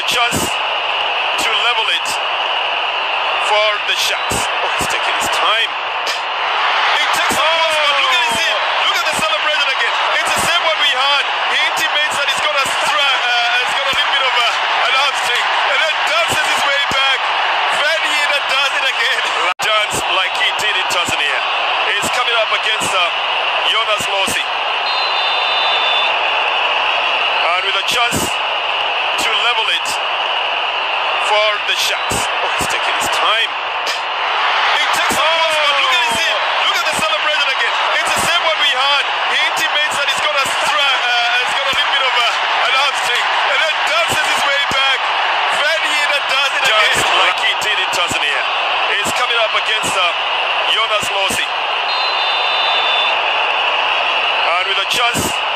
chance to level it for the Sharks. Oh, he's taking his time. He takes the first one. Look at his hit. Look at the celebration again. It's the same one we had. He intimates that he's got a little bit of an outswing, and then dances his way back. Vanier does it again. Dance like he did in Tanzania. He's coming up against Jonas Losi. And with a chance to level it for the Sharks. Oh, he's taking his time. He takes the first one. Look at his hit. Look at the celebration again. It's the same one we had. He intimates that he's got a little bit of an outswing, and then dances his way back. Vanier does it again. Like he did in Tanzania. He's coming up against Jonas Losi. And with a chance